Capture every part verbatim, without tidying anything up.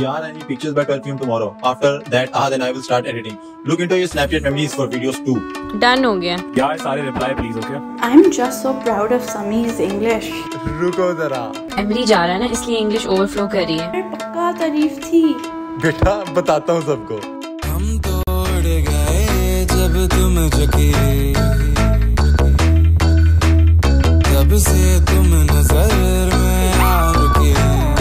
Yaar, I need pictures by twelve p m tomorrow. After that, ah, then I will start editing. Look into your Snapchat memories for videos too. Done हो गया. यार सारे reply please, okay? I'm just so proud of Sami's English. रुको जरा. Emery जा रहा है ना, इसलिए इंग्लिश ओवरफ्लो कर रही है. पक्का तारीफ थी. बेटा बताता हूँ सबको. हम तोड़ गए जब तुम झुकी, तब से तुम नजर में आ रुकी.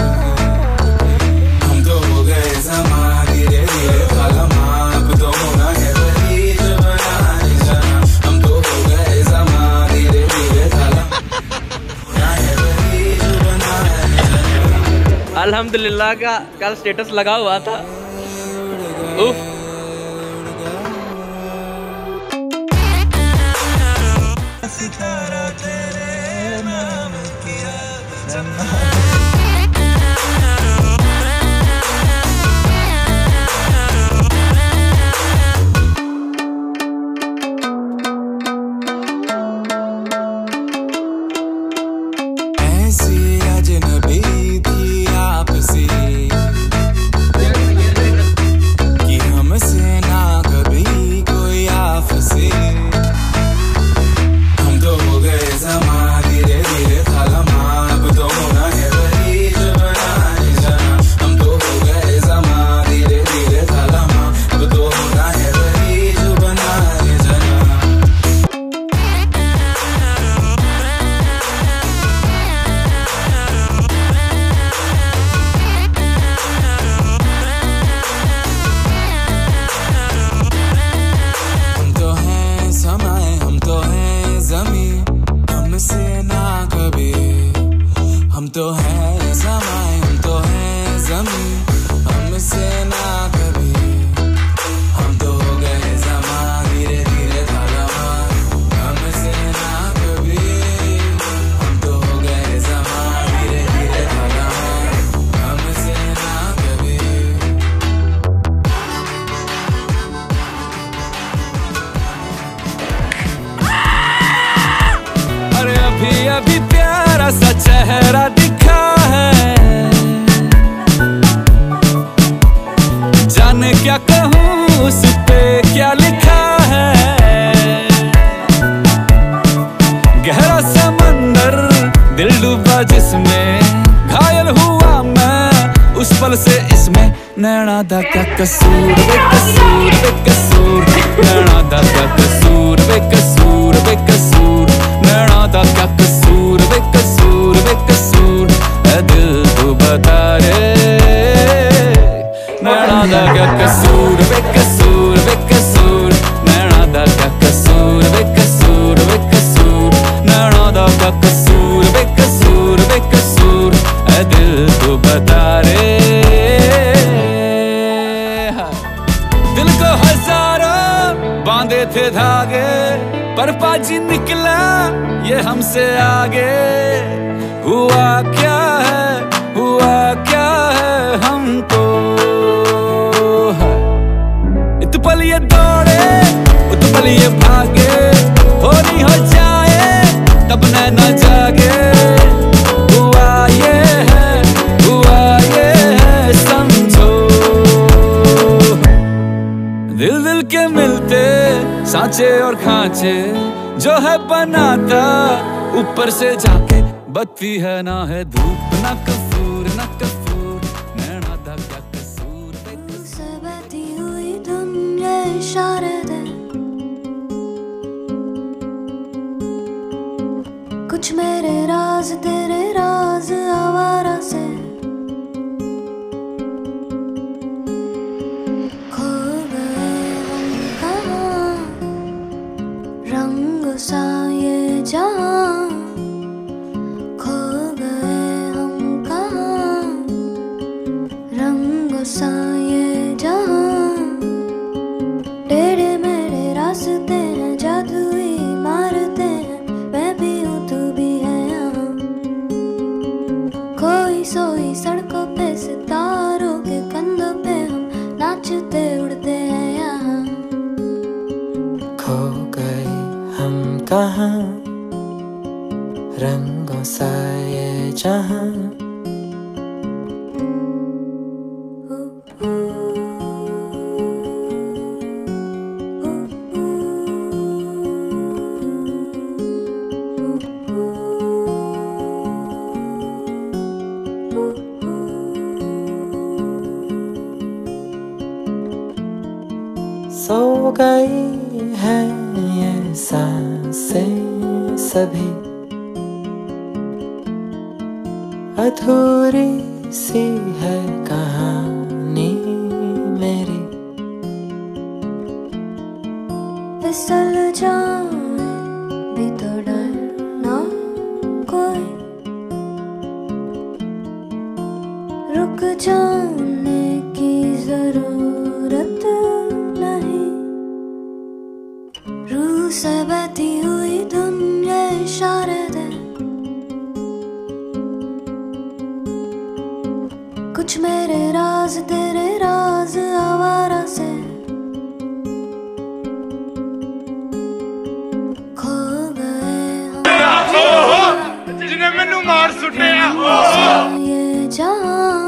हम तो हो गए ज़मा धीरे धीरे खालमा, अब तो होना है वही जो बनाने जाना. हम तो हो गए ज़मा धीरे धीरे खालमा, होना है वही जो बनाने जाना. अल्हम्दुलिल्लाह का कल स्टेटस लगा हुआ था. उफ. ऐसी अजनबी थी आपसी कि हमसे ना कभी कोई आपसी. हम तो हो गए ज़मा धीरे धीरे खालमा, अब तो होना है वही जो बनाने जाना. हम तो हो गए ज़मा धीरे धीरे खालमा, अब तो होना है वही जो बनाने जाना. हम तो हैं समय, हम तो हैं ज़मी, हमसे ना कभी. हम तो हैं समय, हम तो हैं ज़मी, हमसे ना कभी. हम तो हो गए ज़मा धीरे धीरे खालमा, हमसे ना कभी. हम तो हो गए ज़मा धीरे धीरे खालमा, हमसे ना कभी. अरे अभी अभी प्यारा सा चेहरा दिखा है, जाने क्या कहूँ उस पे क्या लिखा है. गहरा समंदर दिल डूबा जिसमें, घायल हुआ मैं उस पल से इसमें. नैना दा क्या कसूर बेकसूर बेकसूर, नैना दा क्या कसूर बेकसूर बेकसूर, नैना दा क्या कसूर बेकसूर बेकसूर. ऐ दिल तू बता रे, नैना दा क्या कसूर बेकसूर बेकसूर, नैना दा क्या कसूर बेकसूर बेकसूर, नैना दा क्या कसूर बेकसूर बेकसूर. ऐ दिल तू बता रे. दिल को हजारों बांधे थे धागे, पर पाजी निकला ये हमसे आगे. हुआ क्या है, हुआ क्या है हमको. इत पल ये दौड़े, उत पल ये भागे, हो नहीं हो जाए तब नैना जागे. हुआ ये है, हुआ ये है समझो. दिल दिल के मिलते सांचे और खांचे, जो है बनाता ऊपर से जाके. बत्ती है ना है धूप, ना कसूर ना कसूर, नैना दा क्या कसूर से बहती हुई दुनिया इशारे दे, कुछ मेरे राज तेरे राज आवारा से. खो गए हम कहाँ, रंग सा ये जहाँ. खो गए हम कहाँ, रंग सा ये जहाँ. टेढ़े मेढ़े रास्ते हैं, जादुई मारते हैं, मैं भी हूँ तू भी है यहाँ. खोई सोई सड़कों पे सितारों के कंधों पे हम नाचते उड़ते हैं यहाँ. खो गए हम कहाँ, रंगों सा ये जहाँ. गई हैं ये सांसें सभी, अधूरी सी है कहानी मेरी। फिसल जाए भी तो डर ना कोई, रुक जाने की जरूरत नहीं। रूह से बहती हुई धुन ये इशारे दे, कुछ मेरे राज तेरे राज आवारा से खो गए हम। जिन्हें मैनू मार सुटिया ये जहां